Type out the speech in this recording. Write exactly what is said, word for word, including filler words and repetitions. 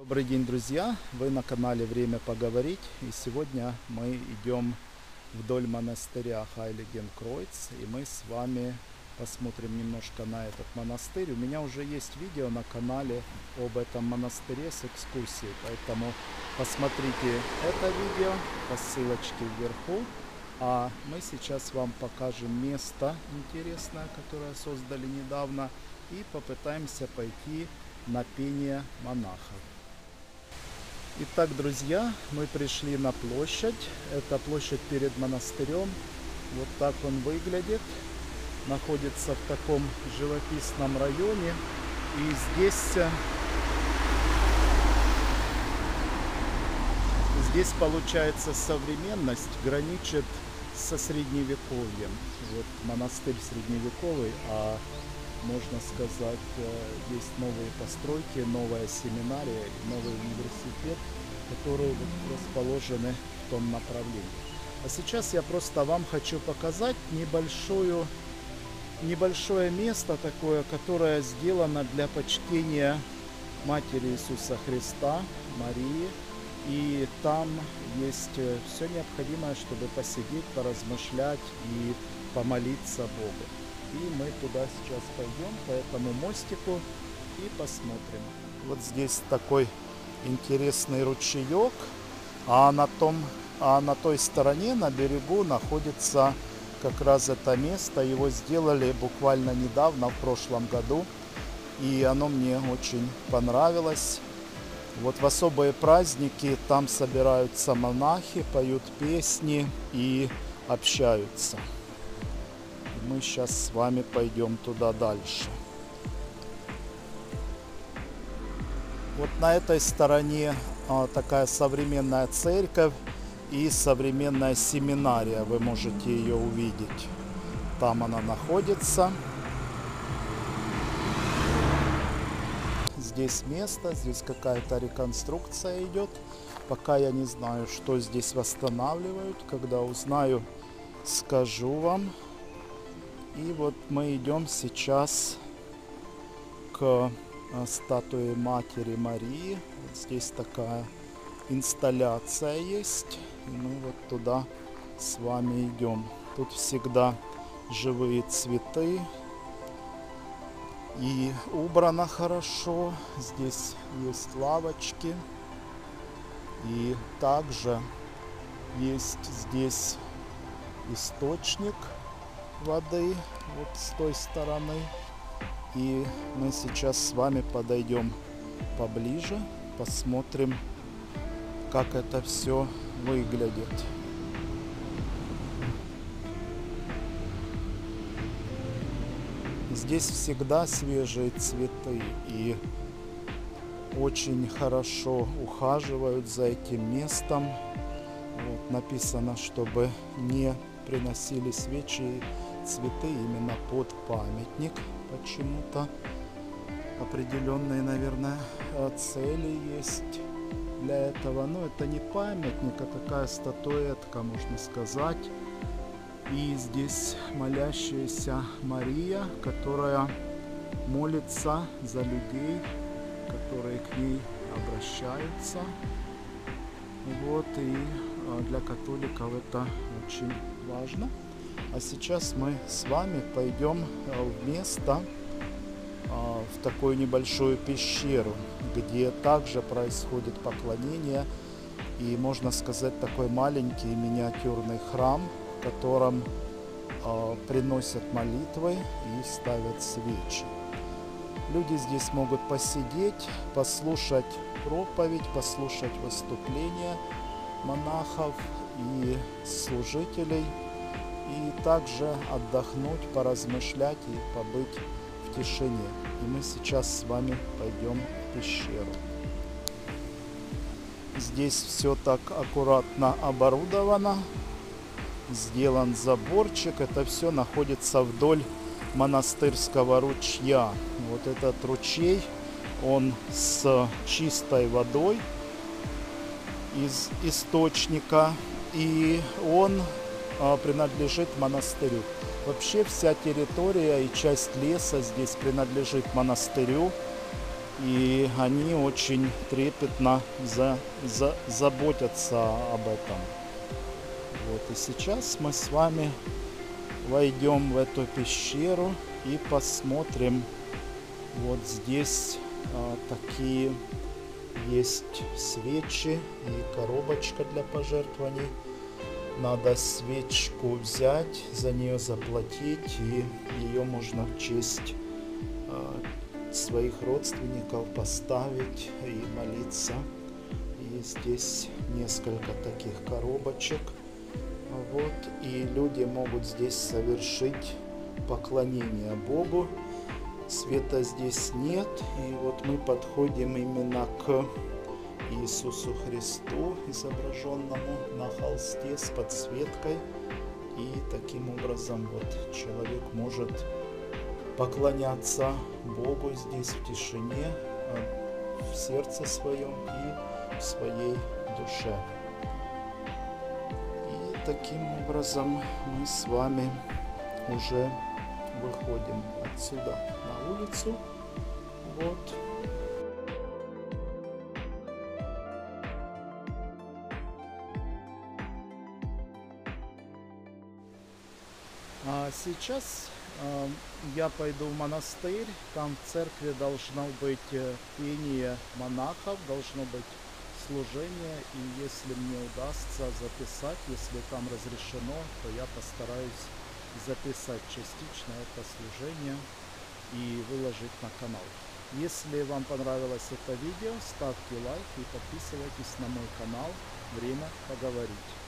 Добрый день, друзья! Вы на канале Время поговорить, и сегодня мы идем вдоль монастыря Хайлигенкройц, и мы с вами посмотрим немножко на этот монастырь. У меня уже есть видео на канале об этом монастыре с экскурсией, поэтому посмотрите это видео по ссылочке вверху. А мы сейчас вам покажем место интересное, которое создали недавно, и попытаемся пойти на пение монахов. Итак, друзья, мы пришли на площадь. Это площадь перед монастырем. Вот так он выглядит. Находится в таком живописном районе. И здесь, здесь получается современность граничит со средневековьем. Вот монастырь средневековый, а можно сказать, есть новые постройки, новая семинария, новый университет, которые вот расположены в том направлении. А сейчас я просто вам хочу показать небольшую, небольшое место такое, которое сделано для почтения Матери Иисуса Христа, Марии. И там есть все необходимое, чтобы посидеть, поразмышлять и помолиться Богу. И мы туда сейчас пойдем по этому мостику и посмотрим. Вот здесь такой интересный ручеек, а на том, а на той стороне, на берегу, находится как раз это место. Его сделали буквально недавно, в прошлом году, и оно мне очень понравилось. Вот в особые праздники там собираются монахи, поют песни и общаются. Мы сейчас с вами пойдем туда дальше. Вот на этой стороне а, такая современная церковь и современная семинария. Вы можете ее увидеть. Там она находится. Здесь место, здесь какая-то реконструкция идет. Пока я не знаю, что здесь восстанавливают. Когда узнаю, скажу вам. И вот мы идем сейчас к статуе Матери Марии. Вот здесь такая инсталляция есть. И мы вот туда с вами идем. Тут всегда живые цветы. И убрано хорошо. Здесь есть лавочки. И также есть здесь источник воды вот с той стороны. И мы сейчас с вами подойдем поближе, посмотрим, как это все выглядит. Здесь всегда свежие цветы, и очень хорошо ухаживают за этим местом. Вот, написано, чтобы не приносили свечи и цветы именно под памятник. Почему-то определенные, наверное, цели есть для этого. Но это не памятник, а такая статуэтка, можно сказать. И здесь молящаяся Мария, которая молится за людей, которые к ней обращаются. Вот, и для католиков это очень важно. А сейчас мы с вами пойдем в место, в такую небольшую пещеру, где также происходит поклонение. И, можно сказать, такой маленький миниатюрный храм, в котором э, приносят молитвы и ставят свечи. Люди здесь могут посидеть, послушать проповедь, послушать выступления монахов и служителей, и также отдохнуть, поразмышлять и побыть в тишине. И мы сейчас с вами пойдем в пещеру. Здесь все так аккуратно оборудовано. Сделан заборчик. Это все находится вдоль монастырского ручья. Вот этот ручей, он с чистой водой из источника, и он а, принадлежит монастырю. Вообще вся территория и часть леса здесь принадлежит монастырю. И они очень трепетно за, за, заботятся об этом. Вот, и сейчас мы с вами войдем в эту пещеру и посмотрим. Вот здесь а, такие есть свечи и коробочка для пожертвований. Надо свечку взять, за нее заплатить, и ее можно в честь а, своих родственников поставить и молиться. И здесь несколько таких коробочек. Вот, и люди могут здесь совершить поклонение Богу. Света здесь нет, и вот мы подходим именно к Иисусу Христу, изображенному на холсте с подсветкой. И таким образом вот человек может поклоняться Богу здесь в тишине, в сердце своем и в своей душе. И таким образом мы с вами уже выходим отсюда на улицу. Вот. А сейчас э, я пойду в монастырь. Там в церкви должно быть э, пение монахов, должно быть служение. И если мне удастся записать, если там разрешено, то я постараюсь записать частично это служение и выложить на канал. Если вам понравилось это видео, ставьте лайк и подписывайтесь на мой канал «Время поговорить».